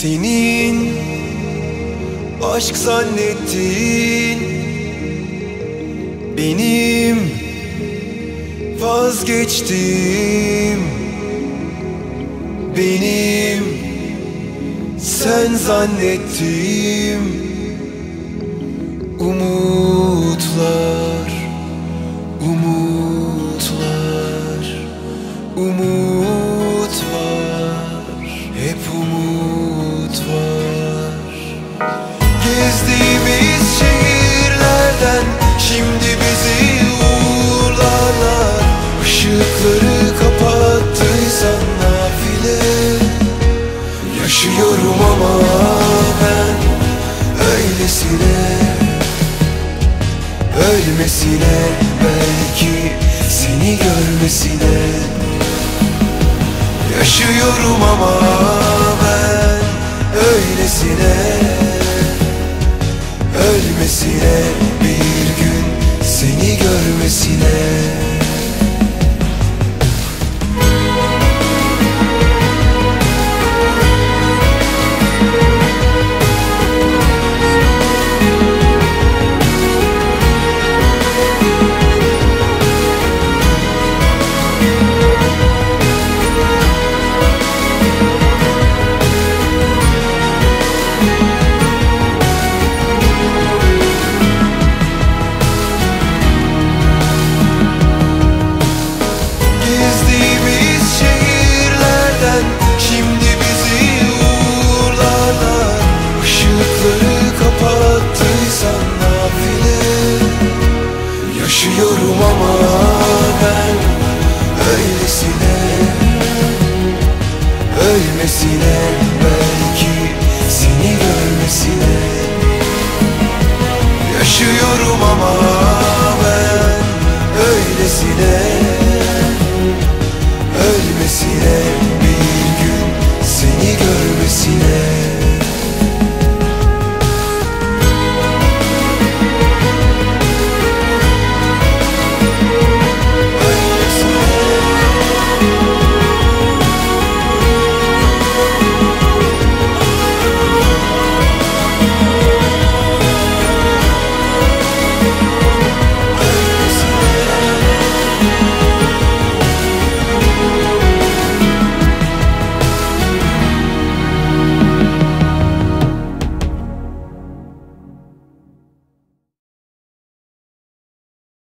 Senin aşk zannettin, benim vazgeçtim. Benim sen zannettim. Umutlar, umutlar, umut var, hep umut var. Gezdiğimiz şehirlerden şimdi bizi uğurlarlar. Işıkları kapattıysan nafile. Yaşıyorum ama ben öylesine, ölmesine, belki seni görmesine. Yaşıyorum ama ben öylesine, ölmesine, bir gün seni görmesine. Şimdi bizi uğurlarlar. Işıkları kapattıysan nafile. Yaşıyorum ama ben öylesine, ölmesine, belki seni görmesine. Yaşıyorum ama ben öylesine,